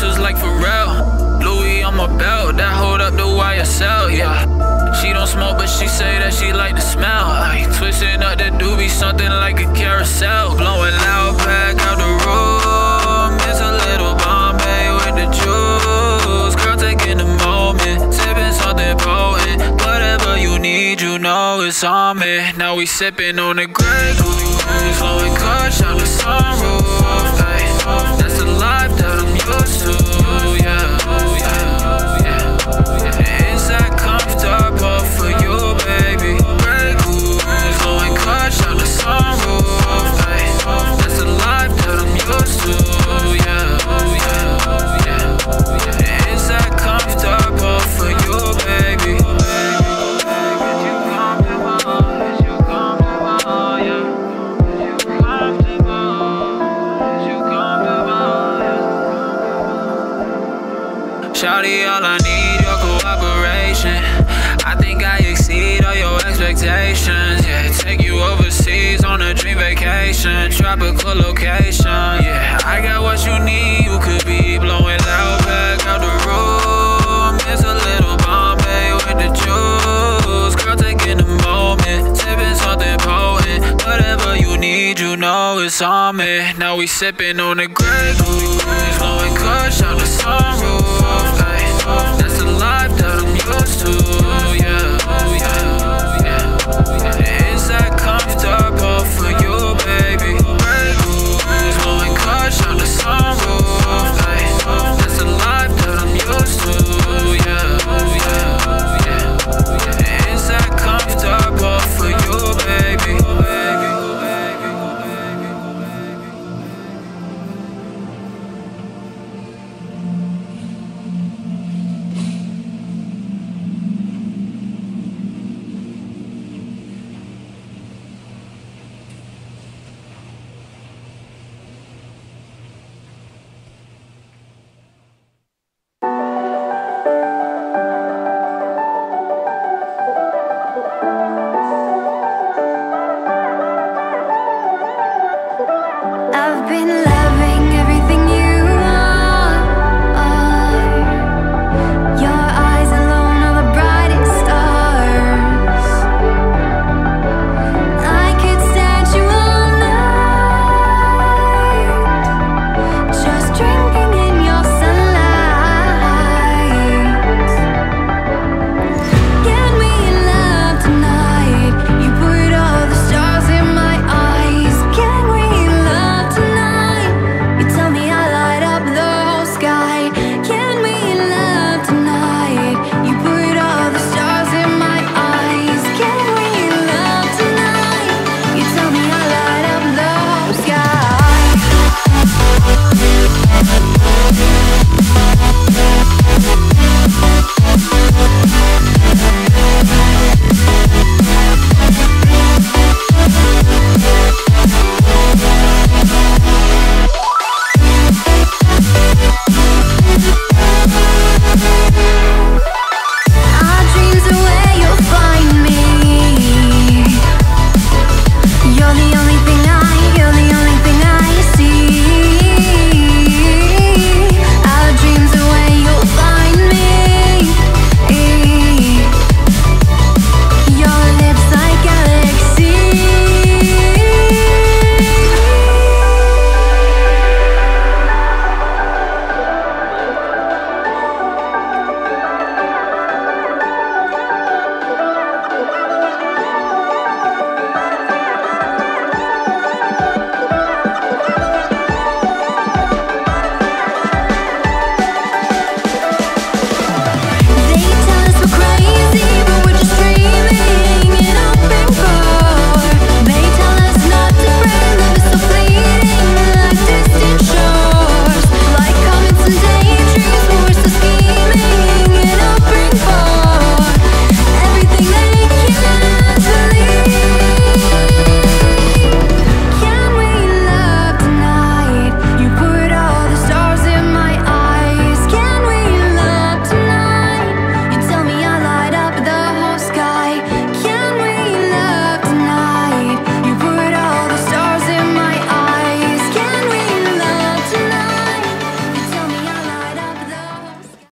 pistols like Pharrell. Louis on my belt, that hold up the YSL, yeah. She don't smoke, but she say that she like the smell. Ay, twisting up the doobie, something like a carousel. Blowing loud back out the room. It's a little Bombay with the juice. Girl, taking the moment, sipping something potent. Whatever you need, you know it's on me. Now we sipping on the Grey Goose, blowing kush out the sunroof. Ay, that's the life that I'm used to, yeah, yeah, yeah. Is that comfortable for you, baby? Grey Goose, blowing kush out the sunroof. Ay, that's the life that I'm used to, yeah, yeah, yeah. Is that comfortable for you, baby? Shawty, all I need, your cooperation. I think I exceed all your expectations. Yeah, take you overseas on a dream vacation, tropical location. Yeah, I got what you need, you could be blowing loud back out the room. It's a little Bombay with the juice. Girl, taking the moment, sipping something potent. Whatever you need, you know it's on me. Now we sipping on the Grey Goose, blowing kush out